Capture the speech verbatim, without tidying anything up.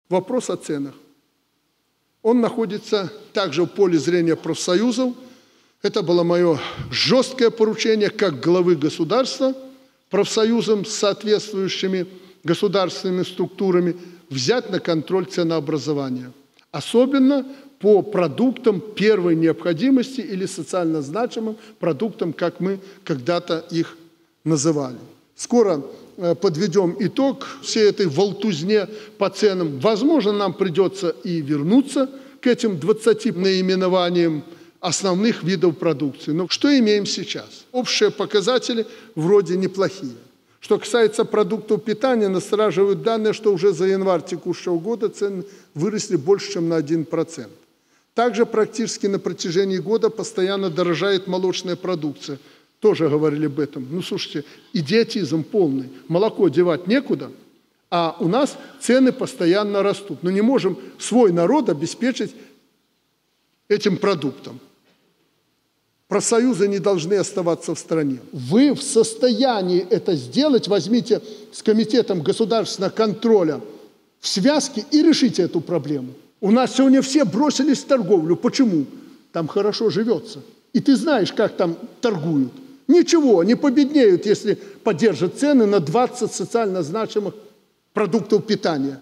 Вопрос о ценах. Он находится также в поле зрения профсоюзов. Это было мое жесткое поручение как главы государства профсоюзам с соответствующими государственными структурами взять на контроль ценообразование. Особенно по продуктам первой необходимости или социально значимым продуктам, как мы когда-то их называли. Скоро подведем итог всей этой волтузне по ценам. Возможно, нам придется и вернуться к этим двадцати наименованиям основных видов продукции. Но что имеем сейчас? Общие показатели вроде неплохие. Что касается продуктов питания, настораживают данные, что уже за январь текущего года цены выросли больше, чем на один процент. Также практически на протяжении года постоянно дорожает молочная продукция. Тоже говорили об этом. Ну, слушайте, идиотизм полный. Молоко девать некуда, а у нас цены постоянно растут. Но не можем свой народ обеспечить этим продуктом. Профсоюзы не должны оставаться в стране. Вы в состоянии это сделать, возьмите с Комитетом государственного контроля в связке и решите эту проблему. У нас сегодня все бросились в торговлю. Почему? Там хорошо живется. И ты знаешь, как там торгуют. Ничего, не победнеют, если поддержат цены на двадцать социально значимых продуктов питания.